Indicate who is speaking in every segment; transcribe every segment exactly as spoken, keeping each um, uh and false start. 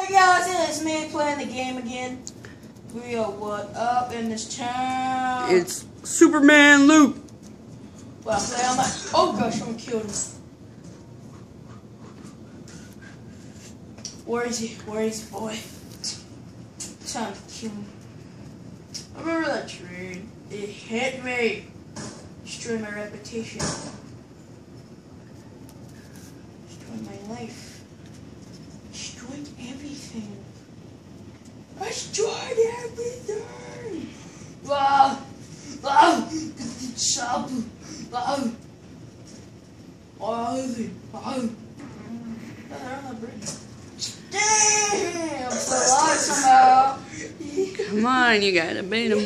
Speaker 1: Hey guys, it's me playing the game again. We are what up in this town?
Speaker 2: It's Superman Luke.
Speaker 1: Well, I play on my. Oh gosh, I'm killed him. Where is he? Where is he, boy? Time to kill him. I remember that trade. It hit me. Destroyed my reputation. Destroyed my life. Destroyed everything. I destroyed everything. Wow. Wow. Chop. Wow. Wow. Wow. They're on the bridge. Damn. I'm still alive somehow.
Speaker 2: Come on, you gotta beat him.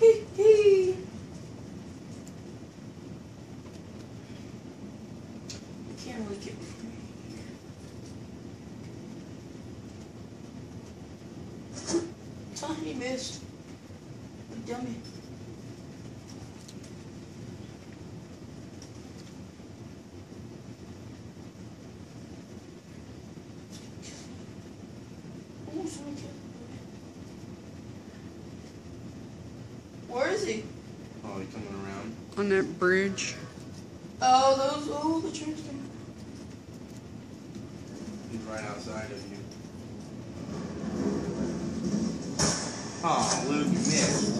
Speaker 1: Can't really get me. Oh, he missed. You dummy. Oh, someone killed him. Where is he?
Speaker 3: Oh, he's coming around.
Speaker 2: On that bridge.
Speaker 1: Oh, those, oh, the train's coming.
Speaker 3: He's right outside of you. Oh, Luke, you missed.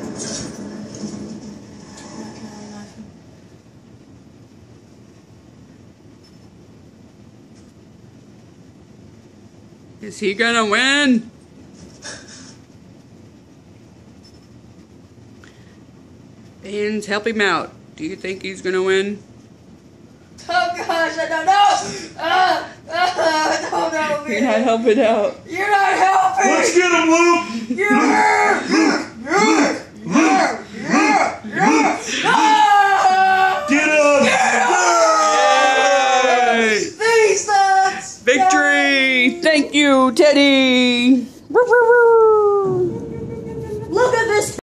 Speaker 2: Is he gonna win? Fans, help him out. Do you think he's gonna win?
Speaker 1: Oh gosh, I don't know! Uh, uh, I don't know, man.
Speaker 2: You're not helping out.
Speaker 1: You're not helping!
Speaker 3: Let's get him, Luke!
Speaker 1: Yeah! Yeah! Yeah! Yeah! Yeah! Ah!
Speaker 3: Get him!
Speaker 2: Yay!
Speaker 1: These nuts!
Speaker 2: Victory! Thank you, Teddy!
Speaker 1: Look at this!